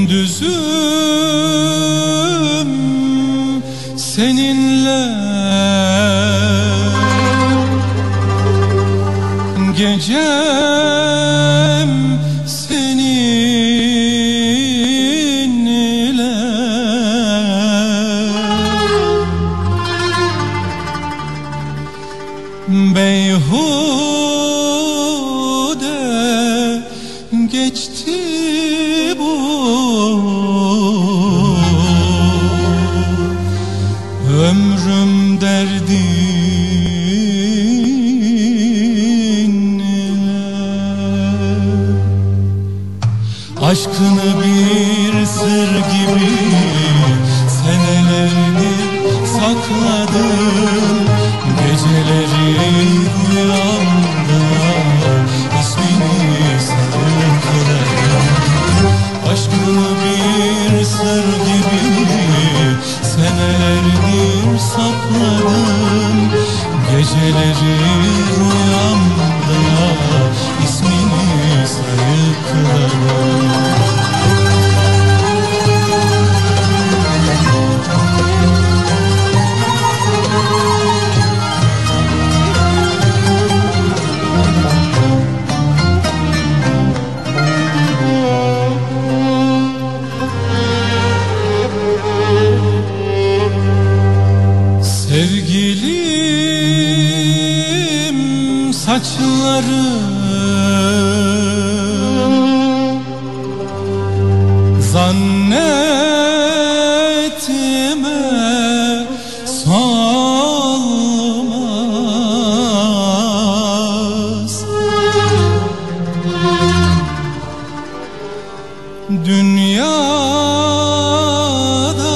Gündüzüm seninle, gecem seninle. Beyhude geçti bu ömrüm derdinle. Aşkını bir sır gibi senelerdir sakladım. Geceleri rüyamda ismini sayıkladım. Aşkını bir sır gibi senelerdir sakladım. Geceleri rüyamda ismini sayıkladım. Sevgilim saçlarım zannetme solmaz. Dünyada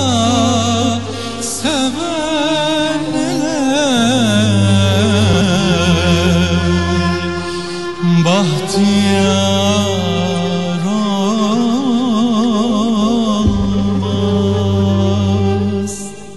bahtiyar olmaz.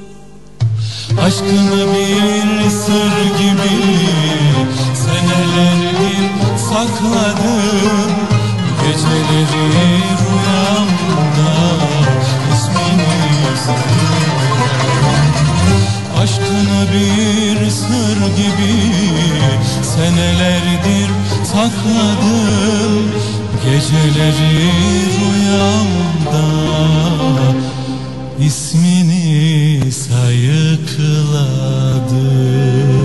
Aşkını bir sır gibi senelerdir sakladım. Geceleri rüyamda ismini sayıkladım. Aşkını bir sır gibi senelerdir sakladım. Geceleri rüyamda ismini sayıkladım.